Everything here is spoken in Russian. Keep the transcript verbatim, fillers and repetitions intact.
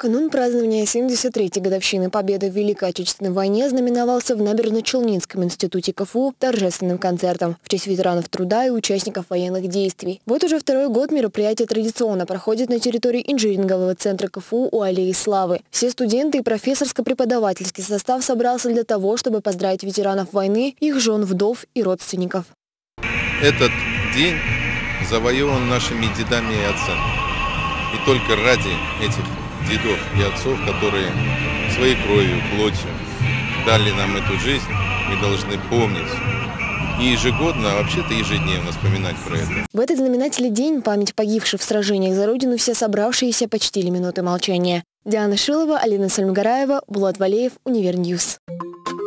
Канун празднования семьдесят третьей годовщины Победы в Великой Отечественной войне знаменовался в Набережно-Челнинском институте КФУ торжественным концертом в честь ветеранов труда и участников военных действий. Вот уже второй год мероприятие традиционно проходит на территории инжинирингового центра КФУ у Аллеи Славы. Все студенты и профессорско-преподавательский состав собрался для того, чтобы поздравить ветеранов войны, их жен, вдов и родственников. Этот день завоеван нашими дедами и отцами. И только ради этих дедов и отцов, которые своей кровью, плотью дали нам эту жизнь, мы должны помнить и ежегодно, а вообще-то ежедневно вспоминать про это. В этот знаменательный день память погибших в сражениях за Родину все собравшиеся почтили минуты молчания. Диана Шилова, Алина Сальмгараева, Булат Валеев, Универньюз.